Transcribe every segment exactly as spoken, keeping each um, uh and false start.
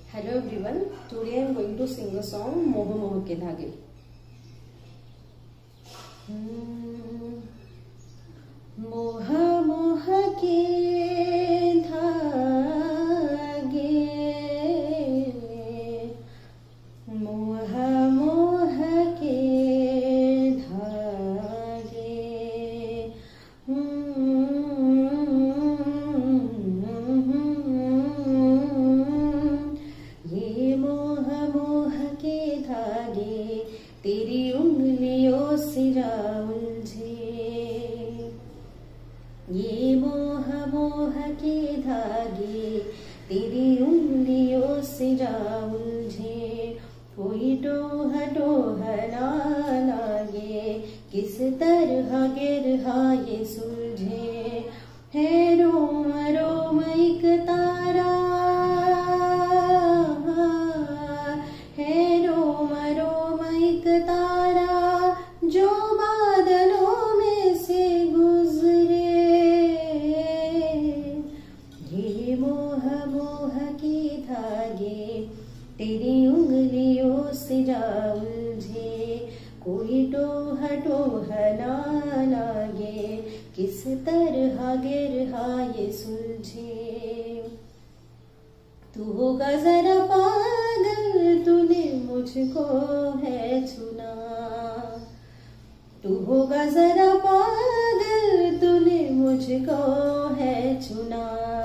Hello everyone, today I am going to sing a song मोह मोह के धागे। मोह मोह के धागे, मोह मोह के धागे, ये मोह मोह के धागे तेरी उंगलियों से जा उलझे। ये मोह मोह के धागे तेरी उंगलियों से जा उलझे। कोई डोह डोह ना लागे, किस तरह गिरहा ये सुलझे। है रोम रोम एक तारा, है रोम रोम एक तारा, जो बादलों में से गुजरे। ये मोह मोह के धागे तेरी उंगलियों से जा उलझे। कोई डोह डोह ना लागे, किस तरह गिरहा ये सुलझे। तू होगा जरा पागल, तूने मुझको है चुना। तू होगा जरा पागल, तूने मुझको है चुना।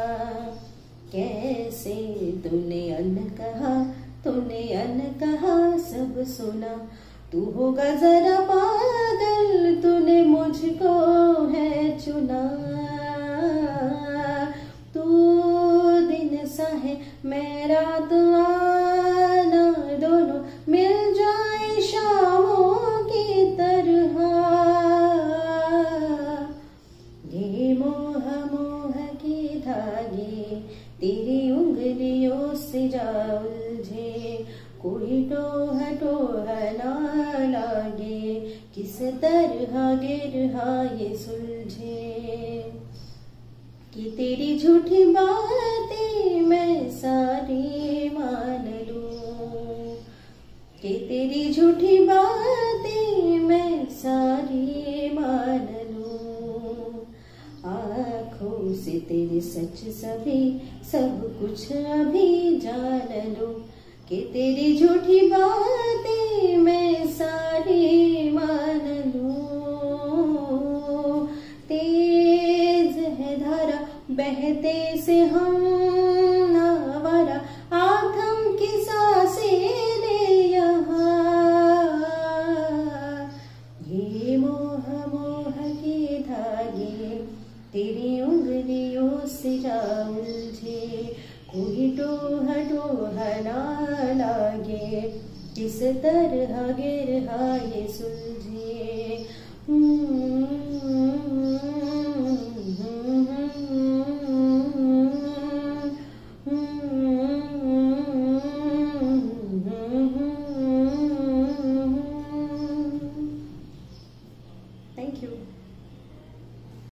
कैसे तूने अन कहा, तूने अन कहा सब सुना। तू होगा जरा पागल, तूने मुझको है चुना। तू दिन सा है मैं रात आना, दोनों मिल जाए शामों की तरह। ये मोह मोह के धागे तेरी उंगलियों से जा उलझे। कोई डोह डोह ना लागे, किस तरह गिरहा ये सुलझे। कि तेरी झूठी बातें मैं सारी मान लूं, कि तेरी झूठी बातें मैं सारी मान लूं। आँखों से तेरे सच सभी सब कुछ अभी जान लूं। कि तेरी झूठी बातें मैं सारी मान लूं। तेज है धारा बहते से हम नावारा, आथम की सांसें ले यहाँ। ये मोह मोह के धागे तेरी उंगलियों से जा उलझे। कोई डोह डोह ना लागे, किस तरह गिरहा ये सुलझे।